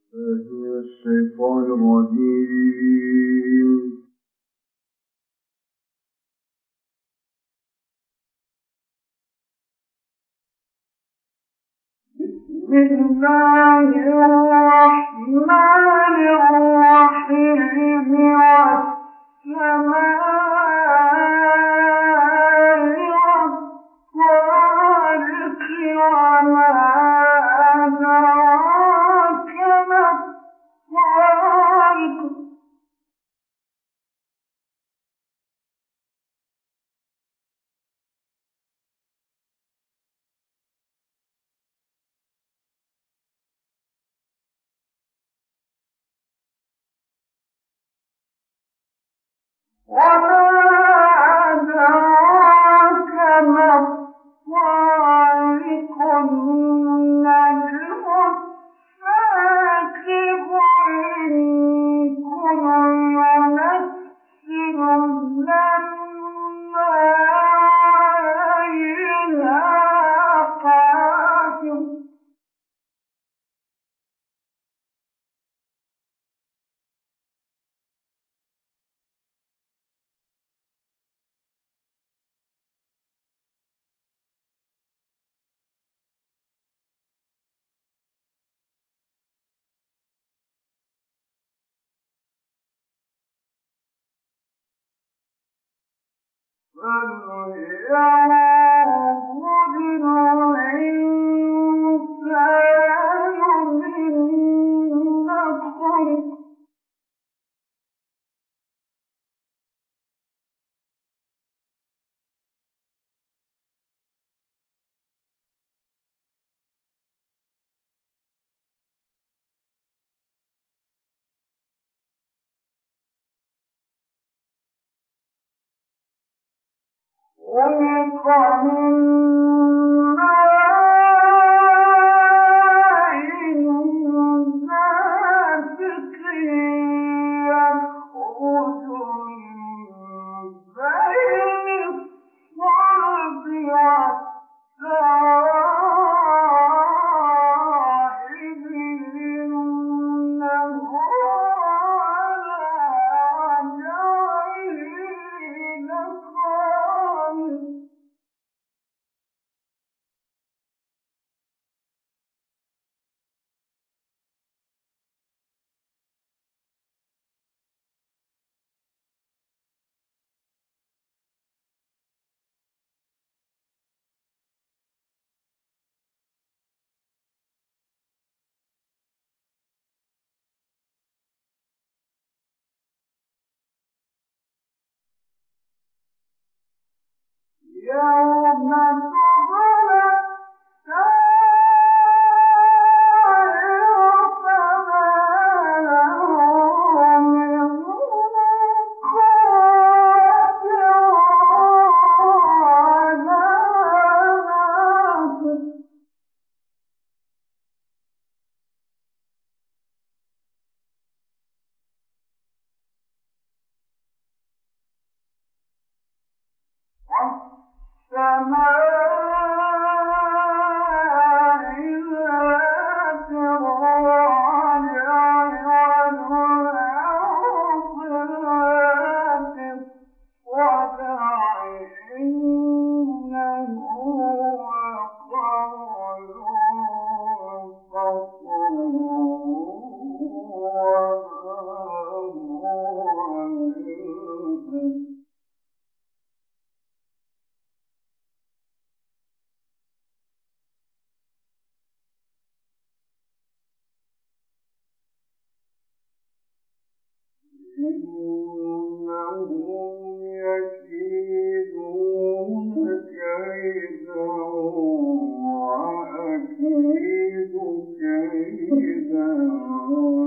من الشيطان الرجيم. بسم الله الرحمن الرحيم. والسماء والطارق وما أدراك ما الطارق. وما أدراك ما الطارق. النجم الثاقب. إن كل نفس لما عليها حافظ. فلينظر الإنسان مما خلق. خلق من ماء دافق يخرج من بين الصلب والترائب. إنه على جعله لقادر. يوم تبلى السرائر فما له من قوة ولا ناصر. والسماء ذات الرجع والأرض ذات الصدع. إنه لقول فصل وما هو بالهزل. إنهم يكيدون كيدا وأكيد كيدا.